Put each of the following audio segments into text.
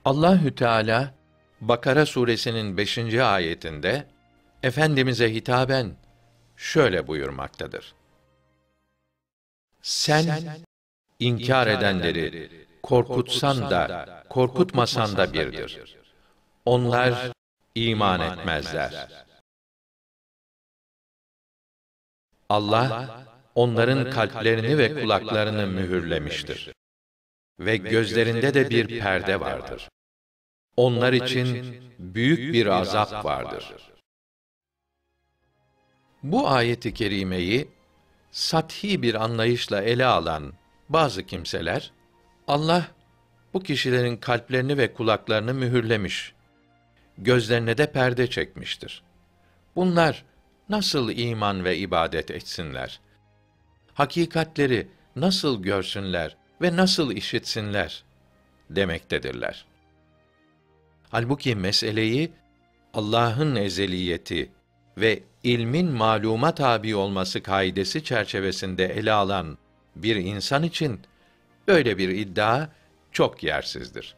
Allahü Teala Bakara suresinin 5. ayetinde efendimize hitaben şöyle buyurmaktadır. Sen inkar edenleri korkutsan da korkutmasan da birdir. Onlar iman etmezler. Allah onların kalplerini ve kulaklarını mühürlemiştir. Ve gözlerinde de bir perde vardır. Onlar için büyük bir azap vardır. Bu ayet-i kerimeyi sathi bir anlayışla ele alan bazı kimseler, Allah bu kişilerin kalplerini ve kulaklarını mühürlemiş, gözlerine de perde çekmiştir. Bunlar nasıl iman ve ibadet etsinler? Hakikatleri nasıl görsünler ve nasıl işitsinler demektedirler. Halbuki meseleyi Allah'ın ezeliyeti ve ilmin maluma tabi olması kaidesi çerçevesinde ele alan bir insan için böyle bir iddia çok yersizdir.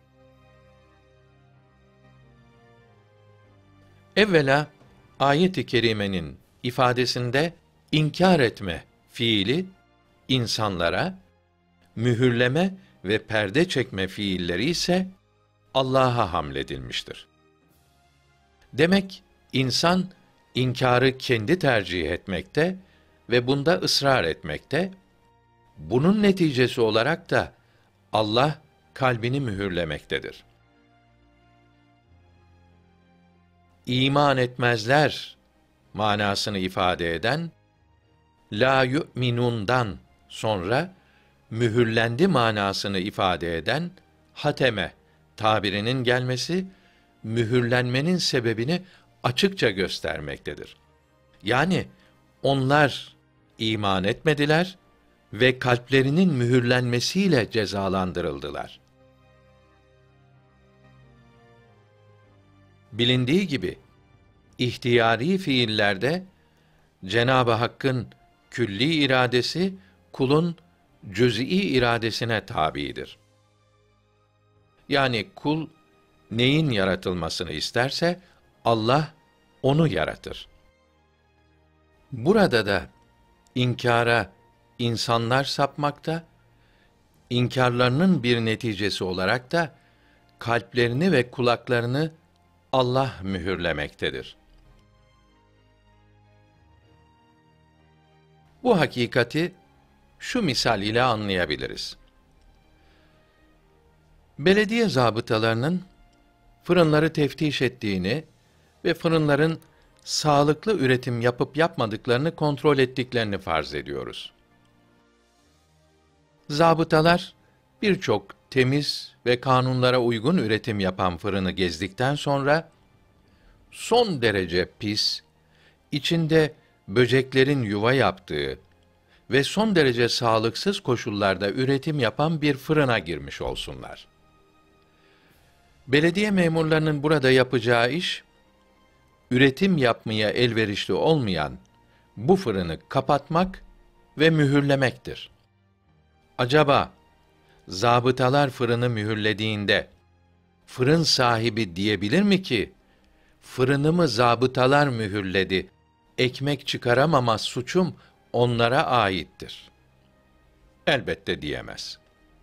Evvela ayet-i kerimenin ifadesinde inkar etme fiili insanlara, mühürleme ve perde çekme fiilleri ise Allah'a hamledilmiştir. Demek insan inkârı kendi tercih etmekte ve bunda ısrar etmekte, bunun neticesi olarak da Allah kalbini mühürlemektedir. İman etmezler manasını ifade eden la yu'minundan sonra mühürlendi manasını ifade eden hateme tabirinin gelmesi mühürlenmenin sebebini açıkça göstermektedir. Yani onlar iman etmediler ve kalplerinin mühürlenmesiyle cezalandırıldılar. Bilindiği gibi ihtiyari fiillerde Cenab-ı Hakk'ın külli iradesi kulun cüz'i iradesine tabidir. Yani kul neyin yaratılmasını isterse Allah onu yaratır. Burada da inkâra insanlar sapmakta, inkârlarının bir neticesi olarak da kalplerini ve kulaklarını Allah mühürlemektedir. Bu hakikati şu misal ile anlayabiliriz. Belediye zabıtalarının fırınları teftiş ettiğini ve fırınların sağlıklı üretim yapıp yapmadıklarını kontrol ettiklerini farz ediyoruz. Zabıtalar birçok temiz ve kanunlara uygun üretim yapan fırını gezdikten sonra son derece pis, içinde böceklerin yuva yaptığı ve son derece sağlıksız koşullarda üretim yapan bir fırına girmiş olsunlar. Belediye memurlarının burada yapacağı iş, üretim yapmaya elverişli olmayan bu fırını kapatmak ve mühürlemektir. Acaba zabıtalar fırını mühürlediğinde fırın sahibi diyebilir mi ki fırınımı zabıtalar mühürledi, ekmek çıkaramama suçum onlara aittir? Elbette diyemez.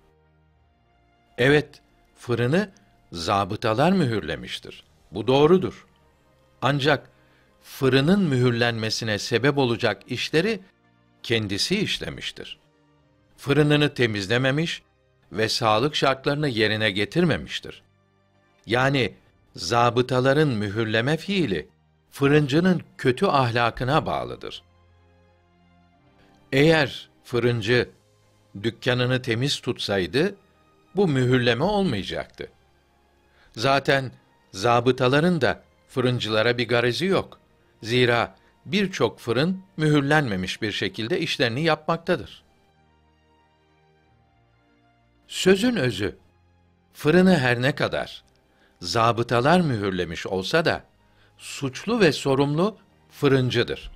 Evet, fırını zabıtalar mühürlemiştir. Bu doğrudur. Ancak fırının mühürlenmesine sebep olacak işleri kendisi işlemiştir. Fırınını temizlememiş ve sağlık şartlarını yerine getirmemiştir. Yani zabıtaların mühürleme fiili fırıncının kötü ahlakına bağlıdır. Eğer fırıncı dükkanını temiz tutsaydı bu mühürleme olmayacaktı. Zaten zabıtaların da fırıncılara bir garezi yok. Zira birçok fırın mühürlenmemiş bir şekilde işlerini yapmaktadır. Sözün özü, fırını her ne kadar zabıtalar mühürlemiş olsa da suçlu ve sorumlu fırıncıdır.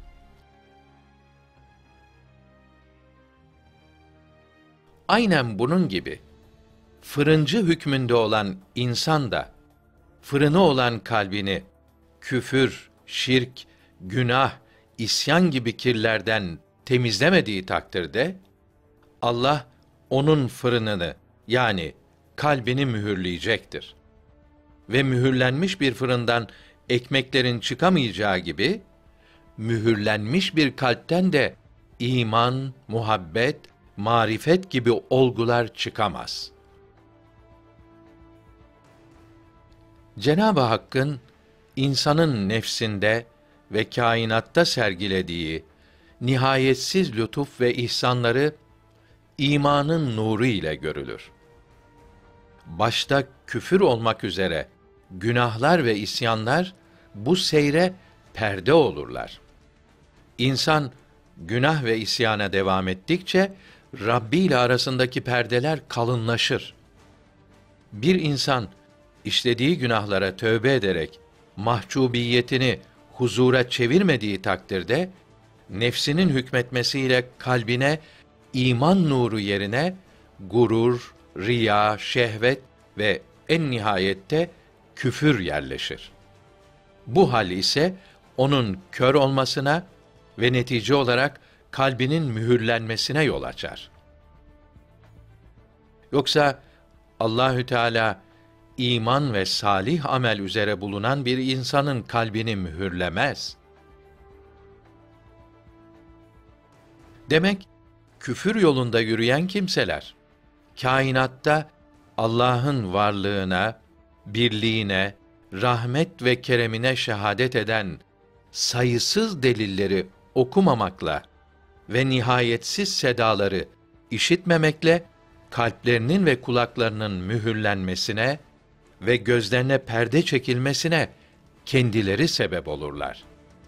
Aynen bunun gibi fırıncı hükmünde olan insan da fırını olan kalbini küfür, şirk, günah, isyan gibi kirlerden temizlemediği takdirde Allah onun fırınını yani kalbini mühürleyecektir. Ve mühürlenmiş bir fırından ekmeklerin çıkamayacağı gibi mühürlenmiş bir kalpten de iman, muhabbet, marifet gibi olgular çıkamaz. Cenab-ı Hakk'ın insanın nefsinde ve kainatta sergilediği nihayetsiz lütuf ve ihsanları imanın nuru ile görülür. Başta küfür olmak üzere günahlar ve isyanlar bu seyre perde olurlar. İnsan günah ve isyana devam ettikçe Rabbi ile arasındaki perdeler kalınlaşır. Bir insan işlediği günahlara tövbe ederek mahcubiyetini huzura çevirmediği takdirde nefsinin hükmetmesiyle kalbine iman nuru yerine gurur, riya, şehvet ve en nihayette küfür yerleşir. Bu hal ise onun kör olmasına ve netice olarak kalbinin mühürlenmesine yol açar. Yoksa Allahü Teala iman ve salih amel üzere bulunan bir insanın kalbini mühürlemez. Demek küfür yolunda yürüyen kimseler kainatta Allah'ın varlığına, birliğine, rahmet ve keremine şehadet eden sayısız delilleri okumamakla ve nihayetsiz sedaları işitmemekle kalplerinin ve kulaklarının mühürlenmesine ve gözlerine perde çekilmesine kendileri sebep olurlar.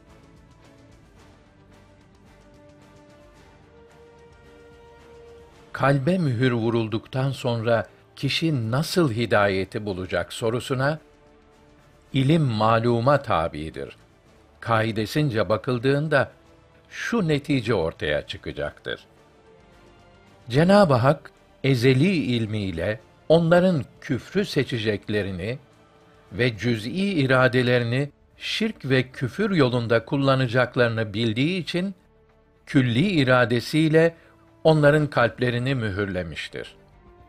Kalbe mühür vurulduktan sonra kişi nasıl hidayeti bulacak sorusuna, ilim maluma tabidir. Kaidesince bakıldığında şu netice ortaya çıkacaktır. Cenab-ı Hak ezeli ilmiyle onların küfrü seçeceklerini ve cüz'i iradelerini şirk ve küfür yolunda kullanacaklarını bildiği için külli iradesiyle onların kalplerini mühürlemiştir.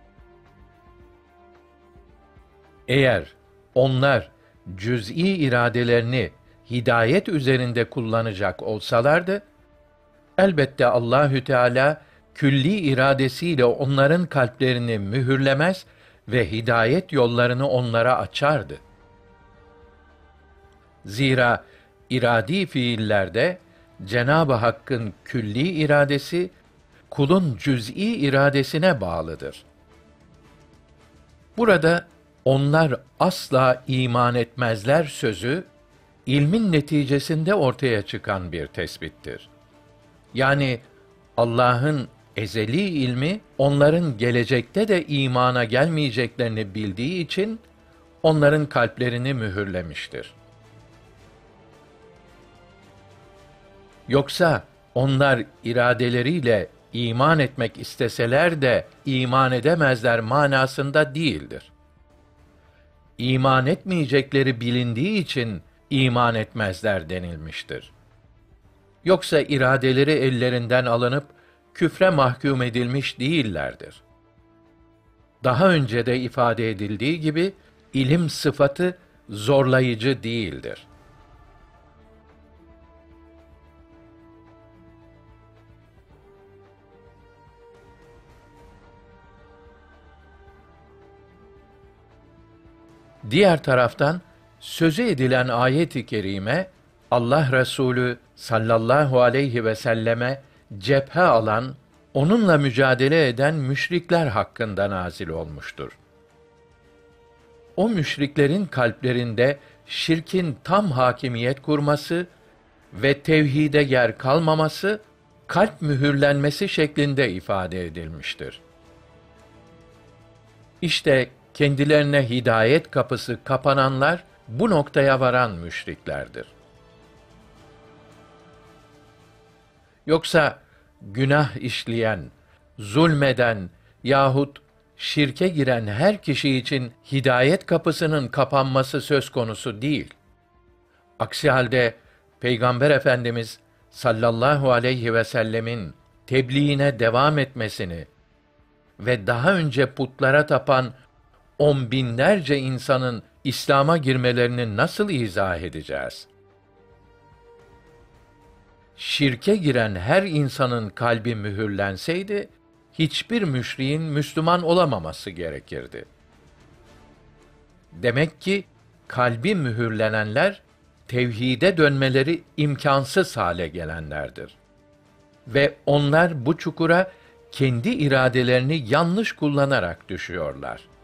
Eğer onlar cüz'i iradelerini hidayet üzerinde kullanacak olsalardı, elbette Allahü Teala külli iradesiyle onların kalplerini mühürlemez ve hidayet yollarını onlara açardı. Zira iradi fiillerde Cenab-ı Hakk'ın külli iradesi kulun cüz'i iradesine bağlıdır. Burada onlar asla iman etmezler sözü ilmin neticesinde ortaya çıkan bir tespittir. Yani Allah'ın ezeli ilmi onların gelecekte de imana gelmeyeceklerini bildiği için onların kalplerini mühürlemiştir. Yoksa onlar iradeleriyle iman etmek isteseler de iman edemezler manasında değildir. İman etmeyecekleri bilindiği için iman etmezler denilmiştir. Yoksa iradeleri ellerinden alınıp küfre mahkum edilmiş değillerdir. Daha önce de ifade edildiği gibi ilim sıfatı zorlayıcı değildir. Diğer taraftan sözü edilen ayet-i kerime Allah Resulü sallallahu aleyhi ve selleme cephe alan, onunla mücadele eden müşrikler hakkında nazil olmuştur. O müşriklerin kalplerinde şirkin tam hakimiyet kurması ve tevhide yer kalmaması, kalp mühürlenmesi şeklinde ifade edilmiştir. İşte kendilerine hidayet kapısı kapananlar bu noktaya varan müşriklerdir. Yoksa günah işleyen, zulmeden yahut şirke giren her kişi için hidayet kapısının kapanması söz konusu değil. Aksi halde Peygamber Efendimiz sallallahu aleyhi ve sellemin tebliğine devam etmesini ve daha önce putlara tapan on binlerce insanın İslam'a girmelerini nasıl izah edeceğiz? Şirke giren her insanın kalbi mühürlenseydi, hiçbir müşriğin Müslüman olamaması gerekirdi. Demek ki kalbi mühürlenenler, tevhide dönmeleri imkansız hale gelenlerdir. Ve onlar bu çukura kendi iradelerini yanlış kullanarak düşüyorlar.